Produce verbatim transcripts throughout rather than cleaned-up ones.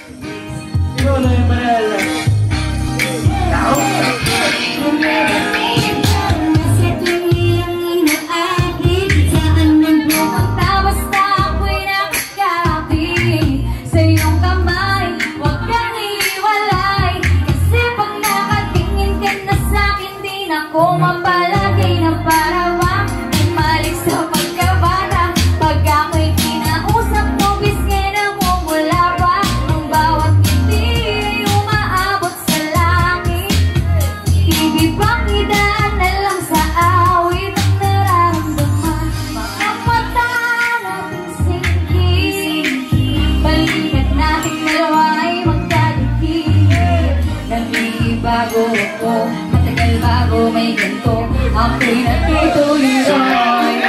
Ikaw na yung manala. Tao? Kung mapalagi na para bang umalik sa pagkabata. Pag ako'y kinausap mo, bisgay na mumula pa. Ang bawat ngiti ay umaabot sa langit. Ibig bang idaan na lang sa awit ang nararamdaman. Mga mata nating singkit, balikat nating dalawa ay magkadikit. Nag-iibago ako, bago may ganito, ako'y natutuloy.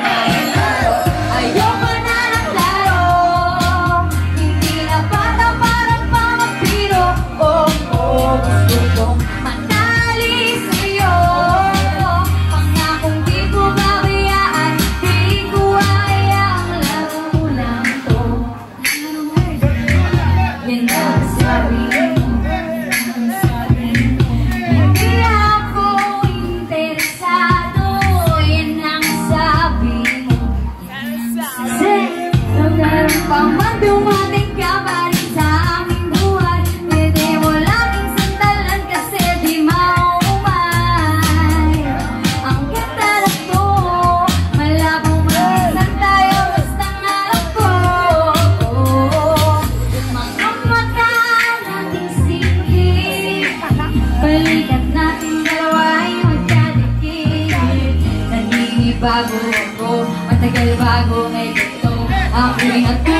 Ayoko na ng laro, hindi na bata parang pamapiro. Oh, oh, gusto kong manali sa'yo. Pangakong di ko babayaan, di ko hayaang laro lang to. Yan ang sabi mo. Pang dumating ka pa rin sa aming buhay, pwede mo laging sandalan kasi di maumay. Ang ganda na to, malabong mag-isan tayo, basta alam ko. Mga mata nating singkit, balikat nating dalawa ay magkadikit. Naninibago ako, matagal bago ngayon ito, ako'y nagkakit.